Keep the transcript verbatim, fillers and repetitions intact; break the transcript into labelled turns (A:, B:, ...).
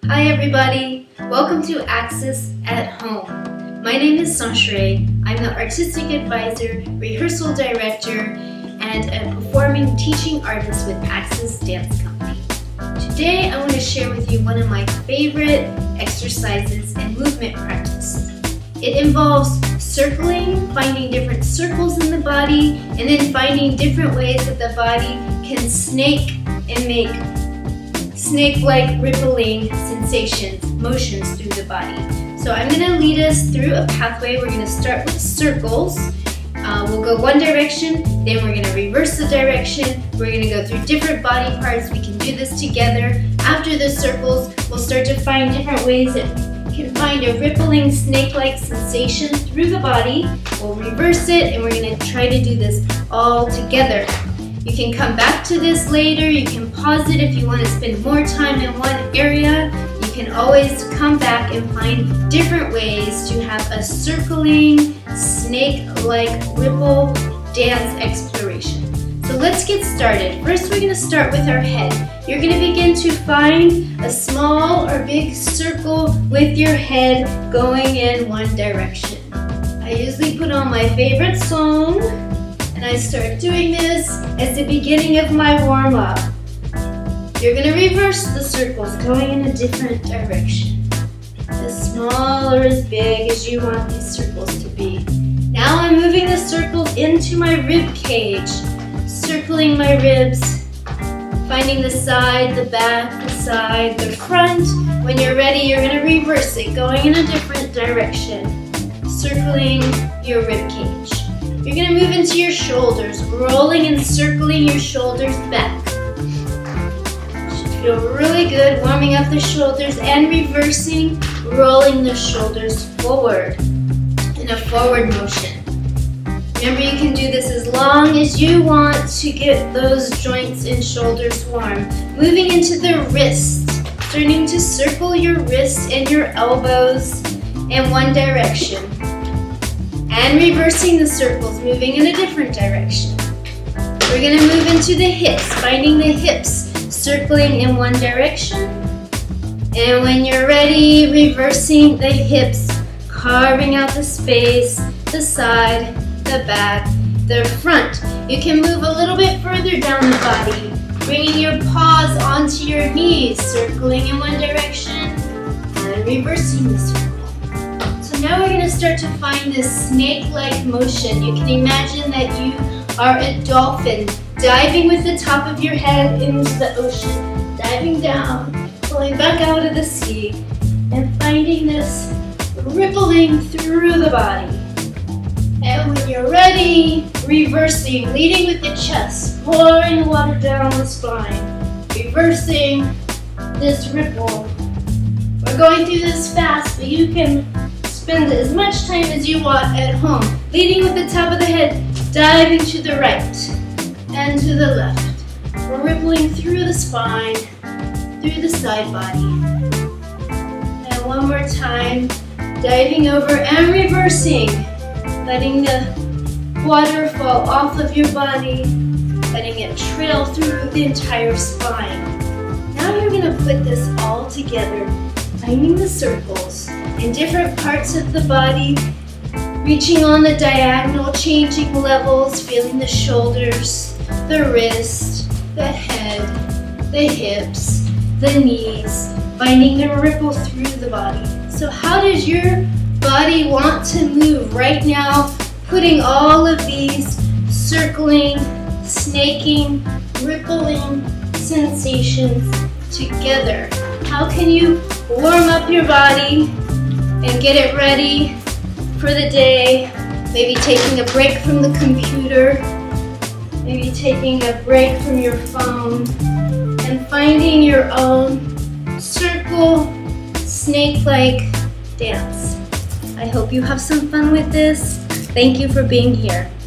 A: Hi everybody, welcome to Access at Home. My name is Sonsherée. I'm the Artistic Advisor, Rehearsal Director, and a performing teaching artist with Access Dance Company. Today I want to share with you one of my favorite exercises and movement practices. It involves circling, finding different circles in the body, and then finding different ways that the body can snake and make snake-like rippling sensations, motions through the body. So I'm going to lead us through a pathway. We're going to start with circles. Uh, we'll go one direction, then we're going to reverse the direction. We're going to go through different body parts. We can do this together. After the circles, we'll start to find different ways that we can find a rippling snake-like sensation through the body. We'll reverse it, and we're going to try to do this all together. You can come back to this later. You can pause it if you want to spend more time in one area. You can always come back and find different ways to have a circling, snake-like ripple dance exploration. So let's get started. First, we're going to start with our head. You're going to begin to find a small or big circle with your head going in one direction. I usually put on my favorite song, and I start doing this as the beginning of my warm-up. You're going to reverse the circles, going in a different direction. As small or as big as you want these circles to be. Now I'm moving the circles into my rib cage, circling my ribs, finding the side, the back, the side, the front. When you're ready, you're going to reverse it, going in a different direction, circling your rib cage. You're going to move into your shoulders, rolling and circling your shoulders back. Should feel really good, warming up the shoulders and reversing, rolling the shoulders forward in a forward motion. Remember, you can do this as long as you want to get those joints and shoulders warm. Moving into the wrists, starting to circle your wrists and your elbows in one direction. And reversing the circles, moving in a different direction. We're going to move into the hips, finding the hips, circling in one direction. And when you're ready, reversing the hips, carving out the space, the side, the back, the front. You can move a little bit further down the body, bringing your paws onto your knees, circling in one direction, and reversing the circle. Now we're going to start to find this snake-like motion. You can imagine that you are a dolphin diving with the top of your head into the ocean, diving down, pulling back out of the sea, and finding this rippling through the body. And when you're ready, reversing, leading with the chest, pouring water down the spine, reversing this ripple. We're going through this fast, but you can spend as much time as you want at home, leading with the top of the head, diving to the right and to the left. We're rippling through the spine, through the side body. And one more time, diving over and reversing, letting the water fall off of your body, letting it trail through the entire spine. Now you're going to put this all together, finding the circles in different parts of the body, reaching on the diagonal, changing levels, feeling the shoulders, the wrist, the head, the hips, the knees, finding the ripple through the body. So how does your body want to move right now, putting all of these circling, snaking, rippling sensations together? How can you warm up your body and get it ready for the day? Maybe taking a break from the computer, maybe taking a break from your phone, and finding your own circle, snake-like dance. I hope you have some fun with this. Thank you for being here.